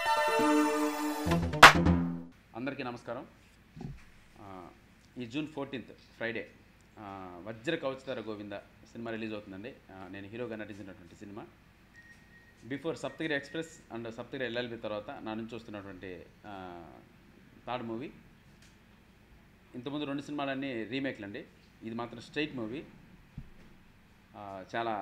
అందరికీ నమస్కారం. ఈ జూన్ 14th ఫ్రైడే వజ్ర కవచతార గోవింద సినిమా రిలీజ్ అవుతుందండి. నేను హీరోగా నటించినటువంటి సినిమా. Before Saptagiri express and Saptagiri LLB తర్వాత నా నుంచి వస్తున్నటువంటి థర్డ్ మూవీ. ఇంతకుముందు 2 సినిమాలన్నీ రీమేక్లు అండి. ఇది మాత్రం స్ట్రైట్ మూవీ. చాలా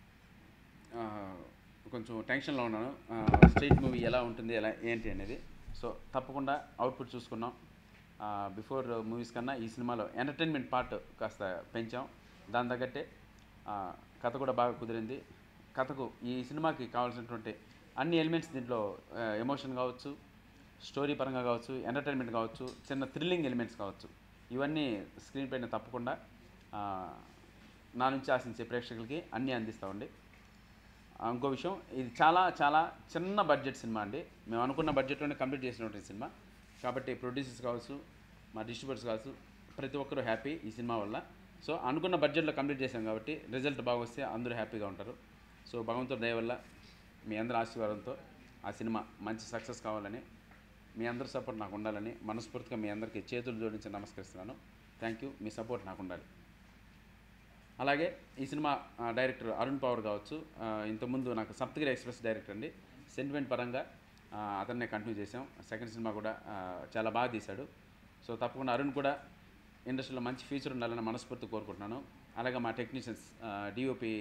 కొంచెం టెన్షన్లో ఉన్నాను. స్ట్రైట్ మూవీ ఎలా ఉంటుంది, ఎలా ఏంటి అనేది. సో తప్పకుండా అవుట్పుట్ చూసుకున్నాం. బిఫోర్ మూవీస్ కన్నా ఈ సినిమాలో ఎంటర్టైన్మెంట్ పార్ట్ కాస్త పెంచాం. దాని తగ్గట్టే కథ కూడా బాగా కుదిరింది. కథకు ఈ సినిమాకి కావాల్సినటువంటి అన్ని ఎలిమెంట్స్ దీంట్లో ఎమోషన్ కావచ్చు, స్టోరీ పరంగా కావచ్చు, ఎంటర్టైన్మెంట్ కావచ్చు, చిన్న థ్రిల్లింగ్ ఎలిమెంట్స్ కావచ్చు, ఇవన్నీ స్క్రీన్ పైన తప్పకుండా నా నుంచి ఆశించే ప్రేక్షకులకి అన్నీ అందిస్తామండి. ఇంకో విషయం, ఇది చాలా చాలా చిన్న బడ్జెట్ సినిమా అండి. మేము అనుకున్న బడ్జెట్లోనే కంప్లీట్ చేసినటువంటి సినిమా కాబట్టి ప్రొడ్యూసర్స్ కావచ్చు, మా డిస్ట్రిబ్యూటర్స్ కావచ్చు, ప్రతి ఒక్కరూ హ్యాపీ ఈ సినిమా వల్ల. సో అనుకున్న బడ్జెట్లో కంప్లీట్ చేసాం కాబట్టి రిజల్ట్ బాగా వస్తే అందరూ హ్యాపీగా ఉంటారు. సో భగవంతుడి దయ వల్ల మీ అందరి ఆశీర్వాదంతో ఆ సినిమా మంచి సక్సెస్ కావాలని, మీ అందరి సపోర్ట్ నాకు ఉండాలని మనస్ఫూర్తిగా మీ అందరికీ చేతులు జోడించి నమస్కరిస్తున్నాను. Thank you. మీ సపోర్ట్ నాకు ఉండాలి. అలాగే ఈ సినిమా డైరెక్టర్ అరుణ్ పవర్ కావచ్చు, ఇంతకుముందు నాకు సప్తగిరి ఎక్స్ప్రెస్ డైరెక్టర్ అండి. సెంటిమెంట్ పరంగా అతన్నే కంటిన్యూ చేసాం. సెకండ్ సినిమా కూడా చాలా బాగా తీశాడు. సో తప్పకుండా అరుణ్ కూడా ఇండస్ట్రీలో మంచి ఫ్యూచర్ ఉండాలని మనస్ఫూర్తి కోరుకుంటున్నాను. అలాగే మా టెక్నీషియన్స్ డిఓపి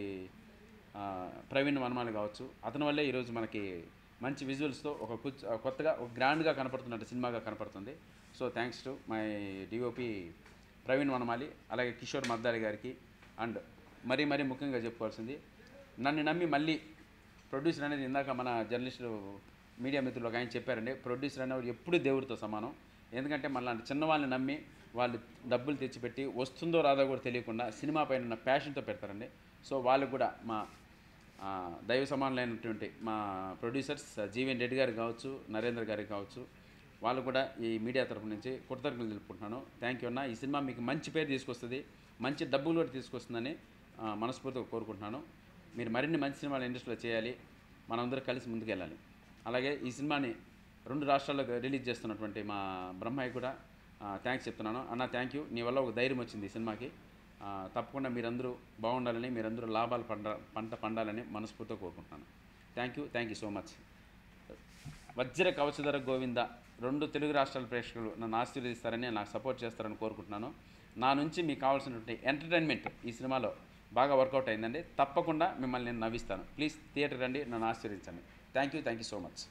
ప్రవీణ్ వనమాలి కావచ్చు, అతని వల్లే ఈరోజు మనకి మంచి విజువల్స్తో కొత్తగా ఒక గ్రాండ్గా కనపడుతున్నట్టు సినిమాగా కనపడుతుంది. So thanks to my DOP Praveen Vanamali, అలాగే కిషోర్ మద్దాలి గారికి. అండ్ మరీ ముఖ్యంగా చెప్పుకోవాల్సింది, నన్ను నమ్మి మళ్ళీ ప్రొడ్యూసర్ అనేది, ఇందాక మన జర్నలిస్టులు మీడియా మిత్రులు ఒక ఆయన చెప్పారండి, ప్రొడ్యూసర్ అనేవాడు ఎప్పుడూ దేవుడితో సమానం. ఎందుకంటే మళ్ళీ చిన్నవాళ్ళని నమ్మి వాళ్ళు డబ్బులు తెచ్చిపెట్టి వస్తుందో రాదో కూడా తెలియకుండా సినిమా పైన ఉన్న ప్యాషన్తో పెడతారండి. సో వాళ్ళకు కూడా మా దైవ సమానులైనటువంటి మా ప్రొడ్యూసర్స్ జీవన్ రెడ్డి గారికి కావచ్చు, నరేంద్ర గారికి కావచ్చు, వాళ్ళు కూడా ఈ మీడియా తరఫు నుంచి కృతజ్ఞతలు తెలుపుకుంటున్నాను. థ్యాంక్ యూ అన్న. ఈ సినిమా మీకు మంచి పేరు తీసుకొస్తుంది, మంచి డబ్బులు కూడా తీసుకొస్తుందని మనస్ఫూర్తిగా కోరుకుంటున్నాను. మీరు మరిన్ని మంచి సినిమాలు ఇండస్ట్రీలో చేయాలి, మనందరూ కలిసి ముందుకెళ్ళాలి. అలాగే ఈ సినిమాని 2 రాష్ట్రాల్లో రిలీజ్ చేస్తున్నటువంటి మా బ్రహ్మయ్య కూడా థ్యాంక్స్ చెప్తున్నాను. అన్న థ్యాంక్ యూ. నీ వల్ల ఒక ధైర్యం వచ్చింది ఈ సినిమాకి. తప్పకుండా మీరందరూ బాగుండాలని, మీరందరూ లాభాలు పంట పండాలని మనస్ఫూర్తిగా కోరుకుంటున్నాను. Thank you so much. వజ్ర కవచధర గోవింద 2 తెలుగు రాష్ట్రాల ప్రేక్షకులు నన్ను ఆశీర్వదిస్తారని, నాకు సపోర్ట్ చేస్తారని కోరుకుంటున్నాను. నా నుంచి మీకు కావాల్సినటువంటి ఎంటర్టైన్మెంట్ ఈ సినిమాలో బాగా వర్కౌట్ అయిందండి. తప్పకుండా మిమ్మల్ని నేను నవ్విస్తాను. ప్లీజ్ థియేటర్ రండి, నన్ను ఆశీర్వదించండి. థ్యాంక్ యూ సో మచ్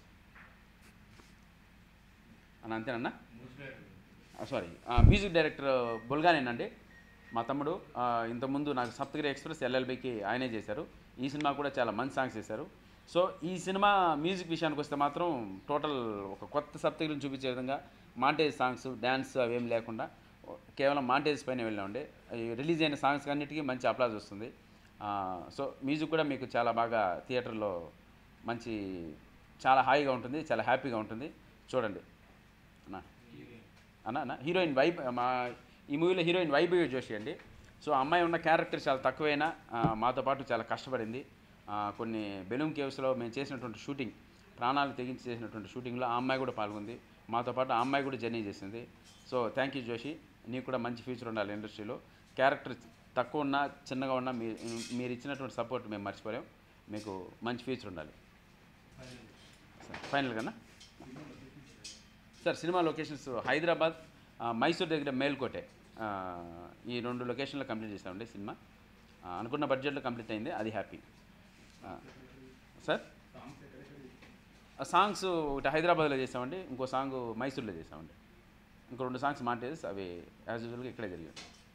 అన్న. అంతేనన్నా? సారీ, మ్యూజిక్ డైరెక్టర్ బుల్గానేనండి, మా తమ్ముడు. ఇంతకుముందు నాకు సప్తగిరి ఎక్స్ప్రెస్ ఎల్ఎల్బికి ఆయనే చేశారు. ఈ సినిమా కూడా చాలా మంచి సాంగ్స్ చేశారు. సో ఈ సినిమా మ్యూజిక్ విషయానికి వస్తే మాత్రం టోటల్ ఒక కొత్త సప్తగిరిని చూపించే విధంగా మాంటేజ్ సాంగ్స్, డ్యాన్స్ అవేం లేకుండా కేవలం మాంటేజ్ పైన వెళ్ళామండి. రిలీజ్ అయిన సాంగ్స్ అన్నిటికీ మంచి అప్లాజ్ వస్తుంది. సో మ్యూజిక్ కూడా మీకు చాలా బాగా థియేటర్లో మంచి, చాలా హాయిగా ఉంటుంది, చాలా హ్యాపీగా ఉంటుంది. చూడండి అన్న. హీరోయిన్ వైబ్, ఈ మూవీలో హీరోయిన్ వైభవి జోషి అండి. సో అమ్మాయి ఉన్న క్యారెక్టర్ చాలా తక్కువైనా మాతో పాటు చాలా కష్టపడింది. కొన్ని బెలూమ్ కేవ్స్లో మేము చేసినటువంటి షూటింగ్, ప్రాణాలు తెగించి చేసినటువంటి షూటింగ్లో ఆ అమ్మాయి కూడా పాల్గొంది. మాతో పాటు ఆ అమ్మాయి కూడా జర్నీ చేసింది. So thank you Joshi. నీకు కూడా మంచి ఫ్యూచర్ ఉండాలి ఇండస్ట్రీలో. క్యారెక్టర్ తక్కువ ఉన్నా, చిన్నగా ఉన్నా మీరు ఇచ్చినటువంటి సపోర్ట్ మేము మర్చిపోలేం. మీకు మంచి ఫ్యూచర్ ఉండాలి. ఫైనల్గా sir, cinema locations Hyderabad, Mysore దగ్గర మేల్కోటే, ఈ 2 లొకేషన్లో కంప్లీట్ చేసామండి సినిమా. అనుకున్న బడ్జెట్లో కంప్లీట్ అయింది, అది హ్యాపీ. సార్ సాంగ్స్ ఒకటి హైదరాబాద్లో చేసామండి, ఇంకో సాంగ్ మైసూర్లో చేసామండి, ఇంకో 2 సాంగ్స్ మాంటేజెస్, అవి యాజ్ యూజువల్గా ఇక్కడే జరిగాయి.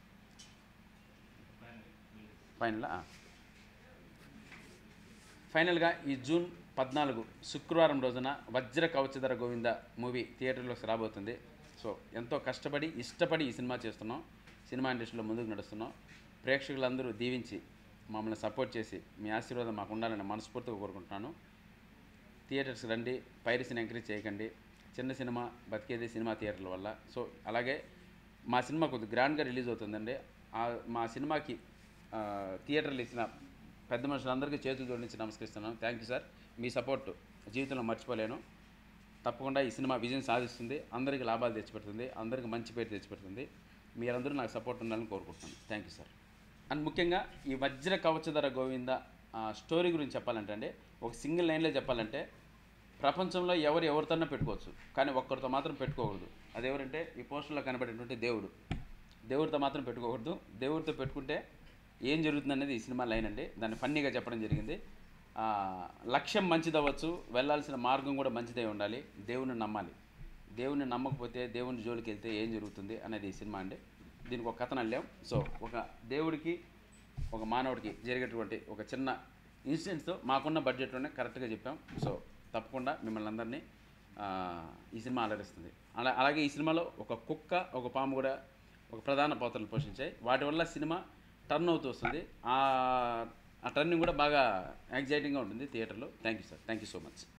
ఫైనల్గా ఈ జూన్ 14 శుక్రవారం రోజున వజ్ర కవచధర గోవింద మూవీ థియేటర్లోకి రాబోతుంది. సో ఎంతో కష్టపడి, ఇష్టపడి ఈ సినిమా చేస్తున్నాం. సినిమా ఇండస్ట్రీలో ముందుకు నడుస్తున్నాం. ప్రేక్షకులందరూ దీవించి మమ్మల్ని సపోర్ట్ చేసి మీ ఆశీర్వాదం మాకు ఉండాలని మనస్ఫూర్తిగా కోరుకుంటున్నాను. థియేటర్స్కి రండి, పైరసీని ఎంకరేజ్ చేయకండి. చిన్న సినిమా బతికేది సినిమా థియేటర్ల వల్ల. సో అలాగే మా సినిమా కొద్దిగా గ్రాండ్గా రిలీజ్ అవుతుందండి. మా సినిమాకి థియేటర్లు ఇచ్చిన పెద్ద మనుషులందరికీ చేతులు జోడించి నమస్కరిస్తున్నాను. Thank you sir. మీ సపోర్ట్ జీవితంలో మర్చిపోలేను. తప్పకుండా ఈ సినిమా విజయం సాధిస్తుంది, అందరికీ లాభాలు తెచ్చిపెడుతుంది, అందరికీ మంచి పేరు తెచ్చిపెడుతుంది. మీరందరూ నాకు సపోర్ట్ ఉండాలని కోరుకుంటున్నాను. Thank you sir. అండ్ ముఖ్యంగా ఈ వజ్ర కవచధర గోవింద స్టోరీ గురించి చెప్పాలంటే అండి, ఒక సింగిల్ లైన్లో చెప్పాలంటే, ప్రపంచంలో ఎవరితోనే పెట్టుకోవచ్చు, కానీ ఒక్కరితో మాత్రం పెట్టుకోకూడదు. అదెవరంటే ఈ పోస్టర్లో కనబడేటువంటి దేవుడితో మాత్రం పెట్టుకోకూడదు. దేవుడితో పెట్టుకుంటే ఏం జరుగుతుంది అనేది ఈ సినిమా లైన్ అండి. దాన్ని ఫన్నీగా చెప్పడం జరిగింది. లక్ష్యం మంచిదవ్వచ్చు, వెళ్ళాల్సిన మార్గం కూడా మంచిదై ఉండాలి. దేవుని నమ్మాలి. దేవుని నమ్మకపోతే, దేవుని జోలికి వెళ్తే ఏం జరుగుతుంది అనేది ఈ సినిమా అండి. దీనికి ఒక కథను అల్లాం. సో ఒక దేవుడికి ఒక మానవుడికి జరిగేటువంటి ఒక చిన్న ఇన్సిడెంట్స్తో మాకున్న బడ్జెట్లోనే కరెక్ట్గా చెప్పాం. సో తప్పకుండా మిమ్మల్ని అందరినీ ఈ సినిమా అలరిస్తుంది. అలాగే ఈ సినిమాలో ఒక కుక్క, ఒక పాము కూడా ఒక ప్రధాన పాత్రలు పోషించాయి. వాటి వల్ల సినిమా టర్న్ అవుతూ వస్తుంది. ఆ టర్నింగ్ కూడా బాగా ఎగ్జైటింగ్గా ఉంటుంది థియేటర్లో. Thank you sir. Thank you so much.